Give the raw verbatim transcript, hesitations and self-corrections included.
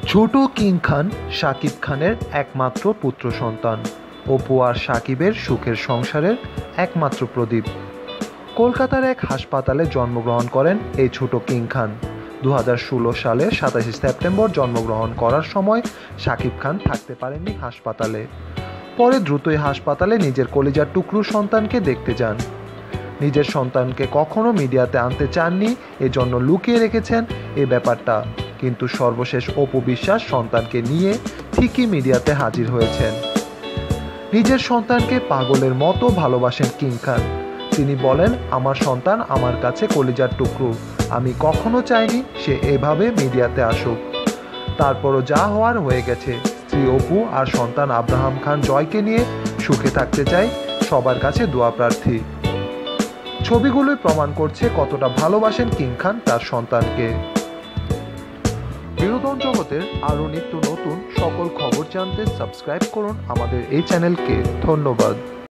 ছোট কিং খান শাকিব খানের একমাত্র পুত্র সন্তান। অপু আর শাকিবের সুখের সংসারের একমাত্র প্রদীপ। কলকাতার এক হাসপাতালে জন্মগ্রহণ করেন এই ছোট কিং খান। দু হাজার ষোলো সালের সাতাশে সেপ্টেম্বর জন্মগ্রহণ করার সময় শাকিব খান থাকতে পারেননি হাসপাতালে। পরে দ্রুতই হাসপাতালে নিজের কলিজার টুকরো সন্তানকে দেখতে যান। নিজের সন্তানকে কখনো মিডিয়াতে আনতে চাননি, এজন্য লুকিয়ে রেখেছেন এই ব্যাপারটা। কিন্তু সর্বশেষ অপু বিশ্বাস সন্তানকে নিয়ে ঠিকই মিডিয়াতে হাজির হয়েছেন। নিজের সন্তানকে পাগলের মতো ভালোবাসেন কিং খান। তিনি বলেন, আমার সন্তান আমার কাছে কলিজার টুকরো, আমি কখনো চাইনি সে এভাবে মিডিয়াতে আসুক। তারপরও যা হওয়ার হয়ে গেছে। স্ত্রী অপু আর সন্তান আব্রাহাম খান জয়কে নিয়ে সুখে থাকতে চাই, সবার কাছে দোয়া প্রার্থী। ছবিগুলোই প্রমাণ করছে কতটা ভালোবাসেন কিং খান তার সন্তানকে। বিনোদন জগতের আরও নিত্য নতুন সকল খবর জানতে সাবস্ক্রাইব করুন আমাদের এই চ্যানেলকে। ধন্যবাদ।